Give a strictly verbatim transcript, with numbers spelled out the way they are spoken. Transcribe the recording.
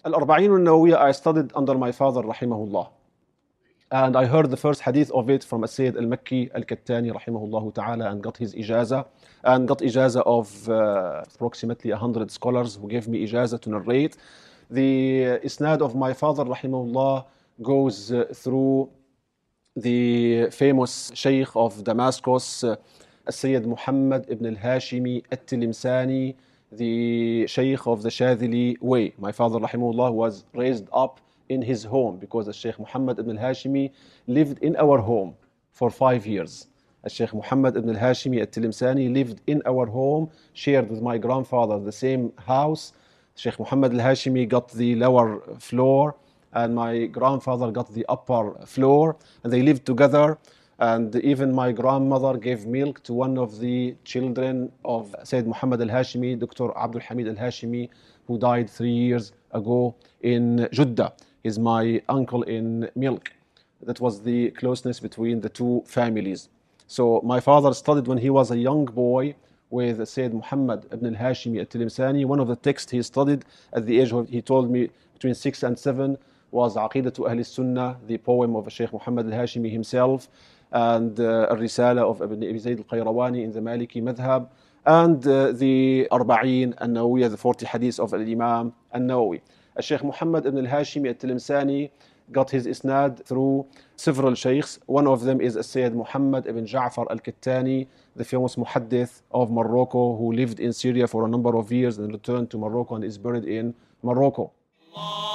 Al-Arba'in al-Nawawiyya I studied under my father rahimahullah. And I heard the first hadith of it from Sayyid al-Makki al-Kattani rahimahullah ta'ala and got his ijaza and got ijaza of uh, approximately one hundred scholars who gave me ijaza to narrate. The isnad of my father rahimahullah goes uh, through the famous Shaykh of Damascus, uh, Sayyid Muhammad ibn al-Hashimi at-Tilimsani, the Shaykh of the Shadhili way. My father rahimahullah was raised up in his home because Shaykh Muhammad ibn al-Hashimi lived in our home for five years. Shaykh Muhammad ibn al-Hashimi at-Tilimsani lived in our home, shared with my grandfather the same house. Shaykh Muhammad al-Hashimi got the lower floor and my grandfather got the upper floor, and they lived together. And even my grandmother gave milk to one of the children of Sayyid Muhammad al-Hashimi, Doctor Abdul Hamid al-Hashimi, who died three years ago in Jeddah. He's my uncle in milk. That was the closeness between the two families. So my father studied when he was a young boy with Sayyid Muhammad ibn al-Hashimi at-Tilimsani. One of the texts he studied at the age of, he told me, between six and seven, was Aqidatu Ahl Sunnah, the poem of Shaykh Muhammad al-Hashimi himself, and uh, Al-Risala of Ibn Abi Zayd al-Qayrawani in the Maliki Madhab, and uh, the Arba'in al-Nawawiyya, the forty hadiths of Al-Imam al-Nawawi. Shaykh Muhammad ibn al-Hashimi at-Tilimsani got his isnad through several shaykhs. One of them is Sayyid Muhammad ibn Ja'far al-Kattani, the famous muhaddith of Morocco, who lived in Syria for a number of years and returned to Morocco and is buried in Morocco.